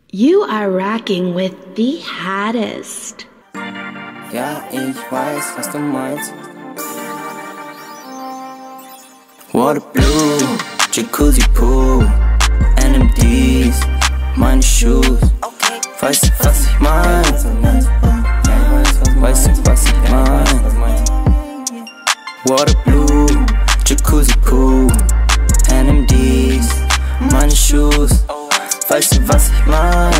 You are rocking with the hottest. Ja, ich weiß, was du meinst. Water Blue, Jacuzzi Pool, NMDs, meine Shoes. Weißt du, was ich mein? Weißt du, was ich mein? Water Blue, Jacuzzi Pool, NMDs, meine Shoes. Weißt du, was ich mein?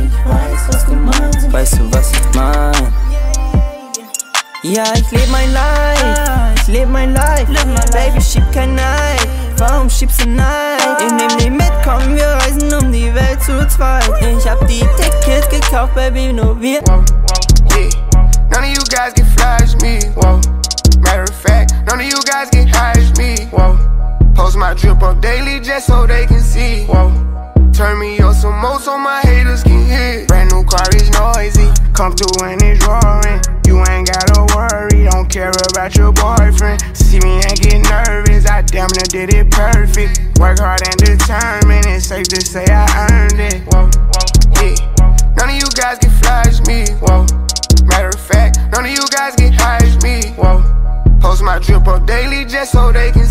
Weißt du, was ich mein? Ja, ich leb mein Life, Baby, schieb kein Neid. Warum schiebst du Neid? Ich nehm die mit, komm, wir reisen um die Welt zu zweit. Ich hab die Tickets gekauft, Baby, nur wir. Whoa, yeah. None of you guys get fly as me. Whoa. Matter of fact, none of you guys get high as me. Whoa. Post my drip up daily just so they can see. Whoa. Turn me up some more so my haters can hear. Brand new car is noisy, come through and it's roaring. You ain't gotta worry, don't care about your boyfriend. See me and get nervous, I damn near did it perfect. Work hard and determined, it's safe to say I earned it. Whoa, yeah. None of you guys get fly as me. Whoa. Matter of fact, none of you guys get high as me. Whoa. Post my drip up daily just so they can